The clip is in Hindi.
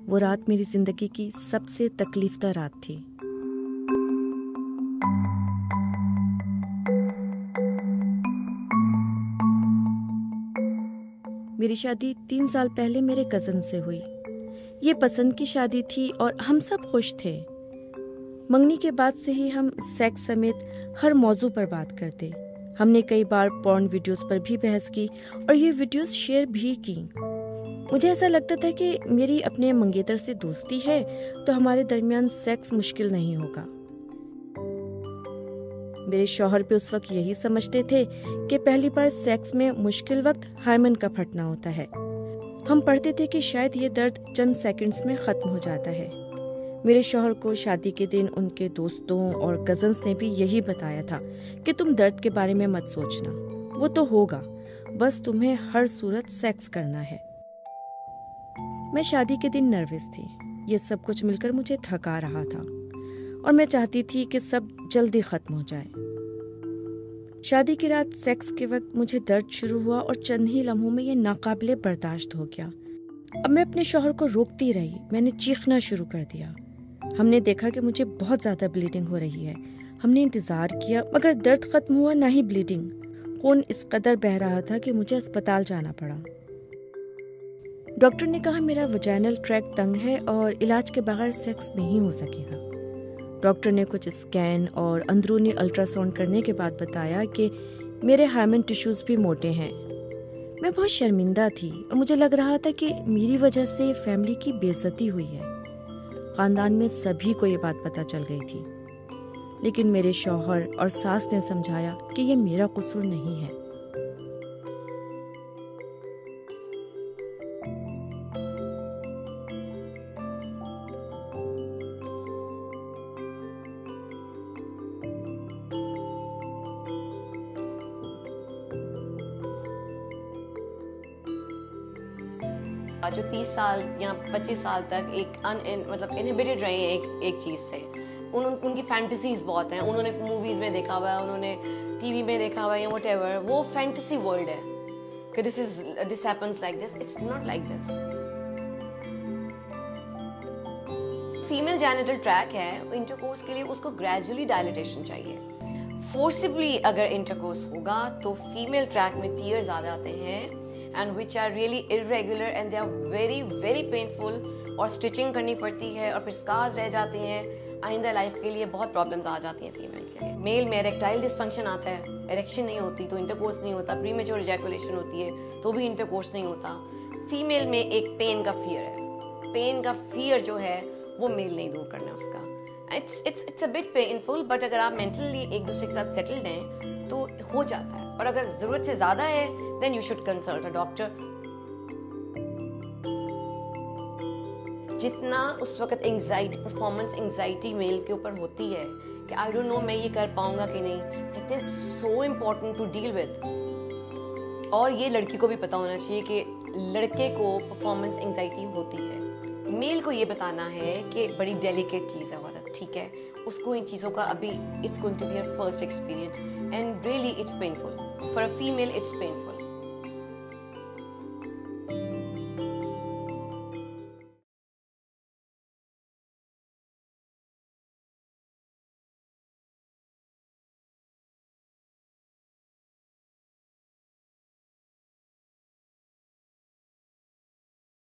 वो रात मेरी जिंदगी की सबसे तकलीफदा रात थी। मेरी शादी 3 साल पहले मेरे कज़न से हुई। ये पसंद की शादी थी और हम सब खुश थे। मंगनी के बाद से ही हम सेक्स समेत हर मौजू पर बात करते। हमने कई बार पॉर्न वीडियोस पर भी बहस की और ये वीडियोस शेयर भी की। मुझे ऐसा लगता था कि मेरी अपने मंगेतर से दोस्ती है तो हमारे दरमियान सेक्स मुश्किल नहीं होगा। मेरे शौहर भी उस वक्त यही समझते थे कि पहली बार सेक्स में मुश्किल वक्त हायमन का फटना होता है। हम पढ़ते थे कि शायद ये दर्द चंद सेकंड्स में खत्म हो जाता है। मेरे शौहर को शादी के दिन उनके दोस्तों और कजन्स ने भी यही बताया था कि तुम दर्द के बारे में मत सोचना, वो तो होगा, बस तुम्हें हर सूरत सेक्स करना है। मैं शादी के दिन नर्वस थी। ये सब कुछ मिलकर मुझे थका रहा था और मैं चाहती थी कि सब जल्दी खत्म हो जाए। शादी की रात सेक्स के वक्त मुझे दर्द शुरू हुआ और चंद ही लम्हों में ये नाकाबिले बर्दाश्त हो गया। अब मैं अपने शौहर को रोकती रही। मैंने चीखना शुरू कर दिया। हमने देखा कि मुझे बहुत ज्यादा ब्लीडिंग हो रही है। हमने इंतजार किया मगर दर्द खत्म हुआ, ना ही ब्लीडिंग। खून इस कदर बह रहा था कि मुझे अस्पताल जाना पड़ा। डॉक्टर ने कहा मेरा वजाइनल ट्रैक तंग है और इलाज के बगैर सेक्स नहीं हो सकेगा। डॉक्टर ने कुछ स्कैन और अंदरूनी अल्ट्रासाउंड करने के बाद बताया कि मेरे हायमन टिश्यूज भी मोटे हैं। मैं बहुत शर्मिंदा थी और मुझे लग रहा था कि मेरी वजह से फैमिली की बेइज्जती हुई है। खानदान में सभी को ये बात पता चल गई थी, लेकिन मेरे शौहर और सास ने समझाया कि ये मेरा कसूर नहीं है। जो 30 साल या 25 साल तक मतलब इनहिबिटेड रहे हैं एक चीज़ से, उनकी फैंटेसीज बहुत हैं। उन्होंने मूवीज़ में देखा हुआ है, उन्होंने टीवी में देखा हुआ है या व्हाटएवर, वो फैंटेसी वर्ल्ड है कि this happens like this, it's not like this. Female genital tract है, इंटरकोर्स के लिए उसको ग्रेजुअली डायलिटेशन चाहिए। फोर्सिबली अगर इंटरकोर्स होगा तो फीमेल ट्रैक में टीयर्स आ जाते हैं and which are really irregular and they are very very painful, और स्टिचिंग करनी पड़ती है और फिर स्कार्स रह जाती हैं। आइंदा लाइफ के लिए बहुत प्रॉब्लम्स आ जाती हैं फीमेल के लिए। मेल में इरेक्टाइल डिस्फंक्शन आता है, इरेक्शन नहीं होती तो इंटरकोर्स नहीं होता, प्रीमेच्योर इजैकुलेशन होती है तो भी इंटरकोर्स नहीं होता। फीमेल में एक पेन का फियर है, पेन का फियर जो है वो मेल नहीं दूर करना उसका। It's a bit painful, but अगर आप मेंटली एक दूसरे के साथ सेटल्ड हैं तो हो जाता है, और अगर जरूरत से ज्यादा है then you should consult a doctor. जितना उस वक्त एंजाइटी, परफॉर्मेंस एंजाइटी मेल के ऊपर होती है कि आई डोंट नो मैं ये कर पाऊंगा कि नहीं, that is so important to deal with. और ये लड़की को भी पता होना चाहिए कि लड़के को परफॉर्मेंस एंजाइटी होती है। मेल को ये बताना है कि बड़ी डेलिकेट चीज़ है औरत, ठीक है, उसको इन चीज़ों का अभी it's going to be her first experience and really it's painful for a female, it's painful.